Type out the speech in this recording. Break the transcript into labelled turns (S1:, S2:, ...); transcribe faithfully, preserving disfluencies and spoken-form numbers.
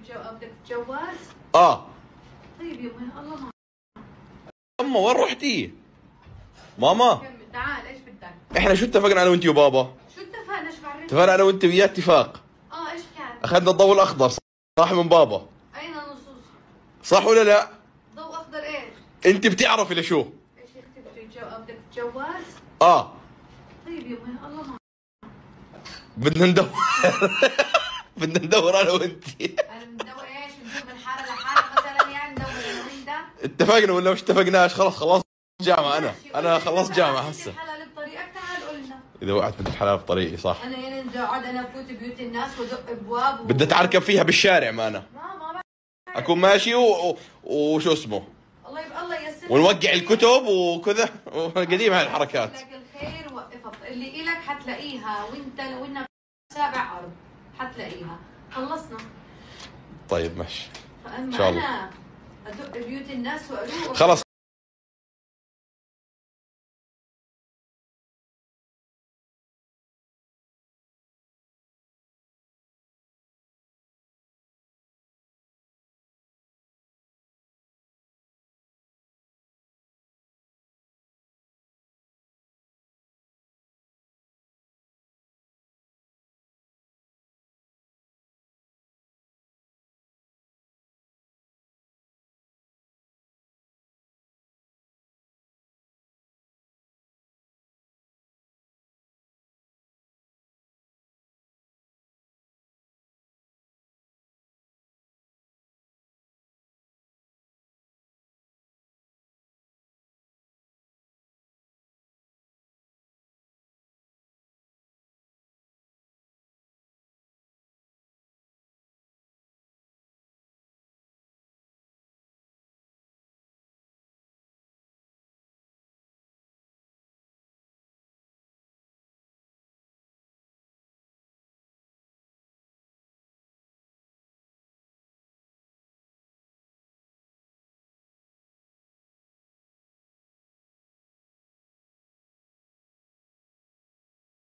S1: بدك تتجوز؟
S2: اه.
S1: طيب يمه الله معك.
S2: اما وين رحتي؟ ماما
S1: تعال ايش بدك؟
S2: احنا شو اتفقنا انا وانت وبابا؟
S1: شو اتفقنا؟ ايش بعرفك؟
S2: اتفقنا انا وانت وياه اتفاق.
S1: اه ايش كان؟
S2: اخذنا الضوء الاخضر صح من بابا.
S1: اين النصوص؟
S2: صح ولا لا؟
S1: ضوء اخضر ايش؟
S2: انت بتعرفي لشو؟
S1: ايش يا اختي بده يتجوز؟ بدك تتجوز؟
S2: اه.
S1: طيب يمه الله معك.
S2: بدنا ندور بدنا ندور انا وانت.
S1: انا ندور ايش؟ ندور من حاره لحاره مثلا يعني ندور من وين ده؟
S2: اتفقنا ولا مش اتفقناش؟ خلاص خلاص جامعة انا انا خلصت جامعة هسه.
S1: الحلال بطريقك تعال قلنا.
S2: اذا وقعت بنت الحلال بطريقي صح.
S1: انا يعني بدي اقعد انا افوت بيوت الناس وادق ابواب و...
S2: بدي اتعركب فيها بالشارع ما انا.
S1: ما ما بعرف.
S2: اكون ماشي و... و... وشو اسمه
S1: الله يبقى الله ييسر
S2: ونوقع الكتب وكذا قديم هاي الحركات.
S1: لك الخير وقفها اللي إلك حتلاقيها وانت لو انك سابع ارض حتلاقيها. خلصنا.
S2: طيب ماشي
S1: فاما
S2: إن شاء الله.
S1: انا ادق بيوت الناس واروح
S2: خلص